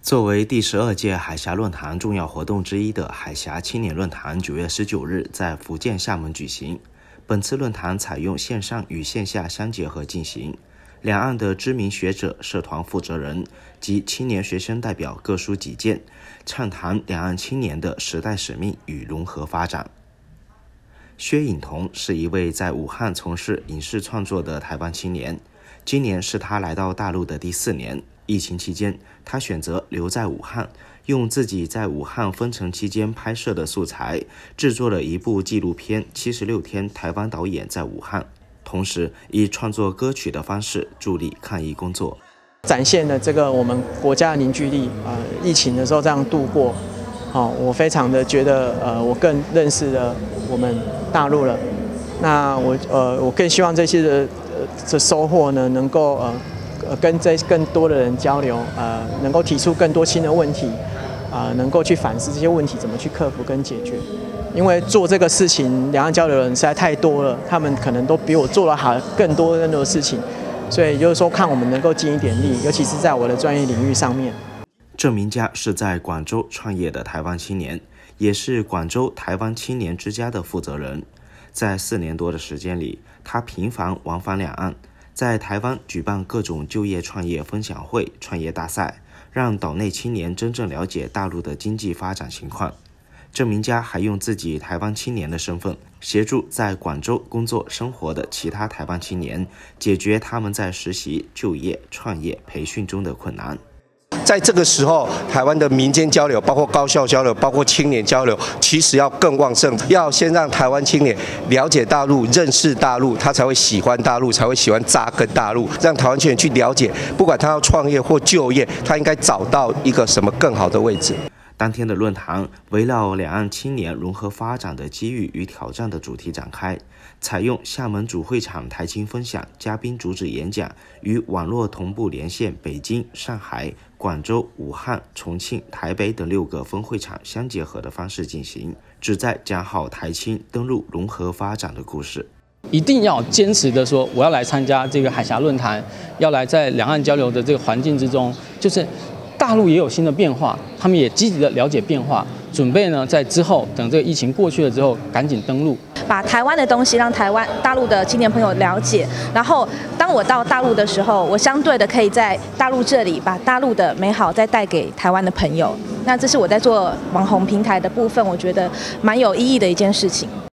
作为第12届海峡论坛重要活动之一的海峡青年论坛9月19日在福建厦门举行。本次论坛采用线上与线下相结合进行，两岸的知名学者、社团负责人及青年学生代表各抒己见，畅谈两岸青年的时代使命与融合发展。薛颖彤是一位在武汉从事影视创作的台湾青年，今年是他来到大陆的第4年。疫情期间，他选择留在武汉，用自己在武汉封城期间拍摄的素材，制作了一部纪录片《76天台湾导演在武汉》，同时以创作歌曲的方式助力抗疫工作， 展现了这个我们国家的凝聚力。疫情的时候这样度过，我非常的觉得我更认识了我们大陆了。那我更希望这些的收获呢，能够跟更多的人交流，能够提出更多新的问题，能够去反思这些问题怎么去克服跟解决。因为做这个事情，两岸交流的人实在太多了，他们可能都比我做得好更多的事情，所以就是说看我们能够尽一点力，尤其是在我的专业领域上面。 郑明嘉是在广州创业的台湾青年，也是广州台湾青年之家的负责人。在4年多的时间里，他频繁往返两岸，在台湾举办各种就业创业分享会、创业大赛，让岛内青年真正了解大陆的经济发展情况。郑明嘉还用自己台湾青年的身份，协助在广州工作生活的其他台湾青年，解决他们在实习、就业、创业、培训中的困难。 在这个时候，台湾的民间交流，包括高校交流，包括青年交流，其实要更旺盛。要先让台湾青年了解大陆、认识大陆，他才会喜欢大陆，才会喜欢扎根大陆。让台湾青年去了解，不管他要创业或就业，他应该找到一个什么更好的位置。 当天的论坛围绕两岸青年融合发展的机遇与挑战的主题展开，采用厦门主会场台青分享、嘉宾主旨演讲与网络同步连线北京、上海、广州、武汉、重庆、台北等6个分会场相结合的方式进行，旨在讲好台青登陆融合发展的故事。 一定要坚持的说，我要来参加这个海峡论坛，要来在两岸交流的这个环境之中，就是大陆也有新的变化，他们也积极的了解变化，准备呢在之后等这个疫情过去了之后，赶紧登陆， 把台湾的东西让大陆的青年朋友了解。然后当我到大陆的时候，我相对的可以在大陆这里把大陆的美好再带给台湾的朋友。那这是我在做网红平台的部分，我觉得蛮有意义的一件事情。